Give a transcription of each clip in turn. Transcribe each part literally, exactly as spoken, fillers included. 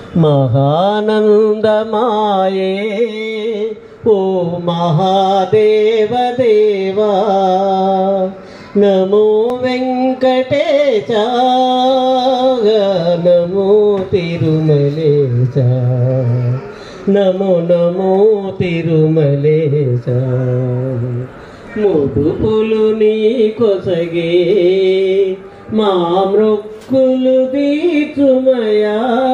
మహానందమాయే ఓ మహాదేవ దేవా నమో వెంకటేశ నమో తిరుమలేశ నమో నమో తిరుమలేశ ముడుపులు నీ కొసగే మా మృక్కులు తీర్చుమయా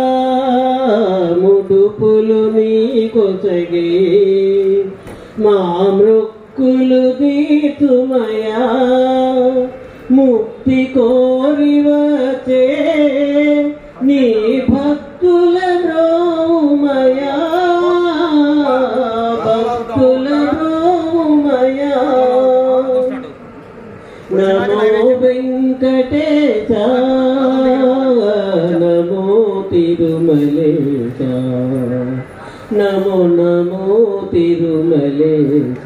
ముడుపులు నీ కొసగే మా మృక్కులు తీర్చుమయా ముక్తి కోరి వచ్చే నీ భక్తుల బ్రోమయా భక్తుల బ్రోమయా నమో వెంకటేశ నమో తిరుమలేశ నమో నమో తిరుమలేశ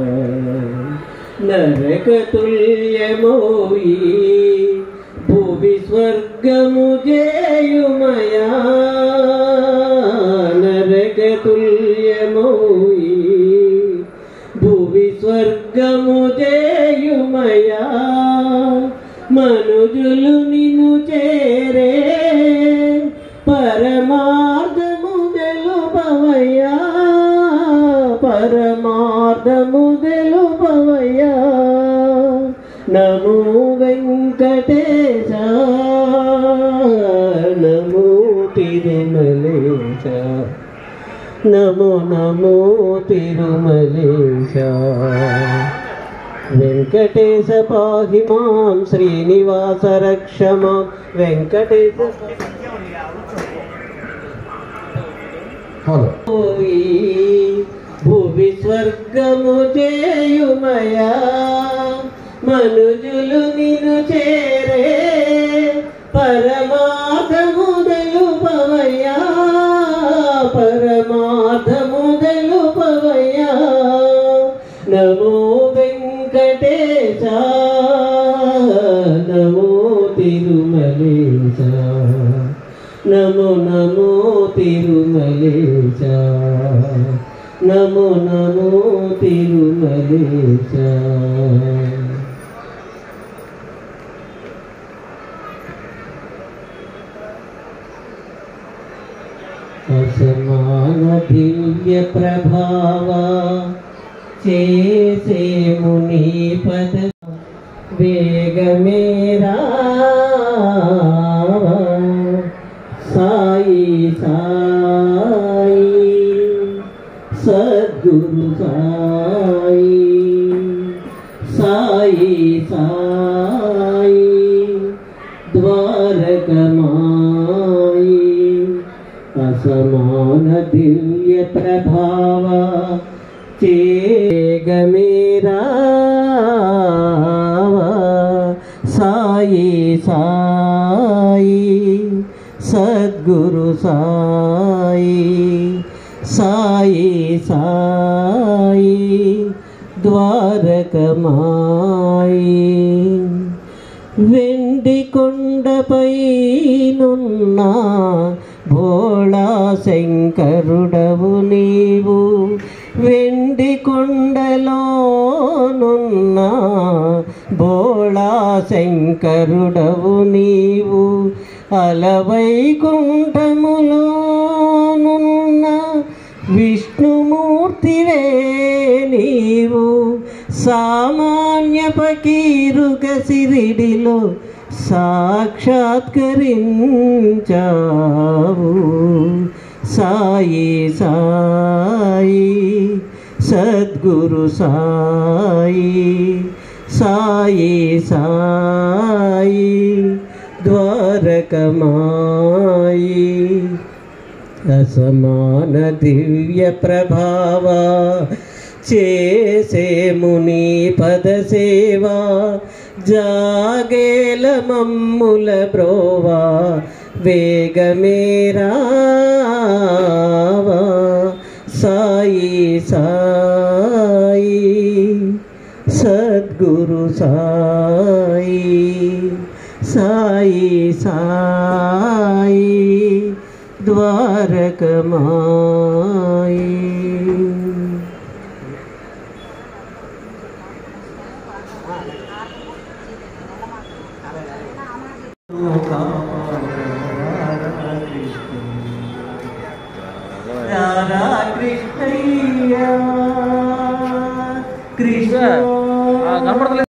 నరకతుల్యమోయి భువి స్వర్గము జేయుమయా నరకతుల్యమోయి భువి స్వర్గము జేయుమయా మనుజులు నిన్ను చేరే పరమార్థము తెలుపవయ్యా పరమార్థము తెలుపవయ్యా నమో వెంకటేశ నమో తిరుమలేశ నమో నమో తిరుమలేశ వెంకటేశ పాహి మాం శ్రీనివాస రక్ష మాం వెంకటేశ భువి స్వర్గము చేయుమయా మనుజులు నిన్ను చేరే పరమార్థము తెలుపవయ్యా పరమార్థము తెలుపవయ్యా నమో వెంకటేశ నమో తిరుమలేశ నమో నమో తిరుమలేశ నమో నమో తిరుమలేశ అసమాన దివ్య ప్రభావ చేసే ముని పద వేగమేరా సాయి సాయి సద్గురు సాయి సాయి సాయి ద్వారకమాయి असमान दिव्य प्रभाव चेगमेरा साई साई सद्गुरु साई साई साई द्वारकमाई వెండి కొండపై నున్న భోళా శంకరుడవు నీవు వెండి కొండలోనున్న భోళా శంకరుడవు నీవు అలవైకుంఠములోనున్న విష్ణుమూర్తివే నీవు సామాన్య పకీరుగ సిరిడిలో సాక్షాత్కరించావు సాయి సాయి సద్గురు సాయి సాయి సాయి ద్వారకమాయి असमान दिव्य प्रभाव చేసే ముని పద సేవా జాగేల మమ్ముల బ్రోవా వేగమేరావా సాయి సాయి సద్గురు సాయి సాయి సాయి ద్వారకమాయి. రాధా కృష్ణయ్య కృష్ణ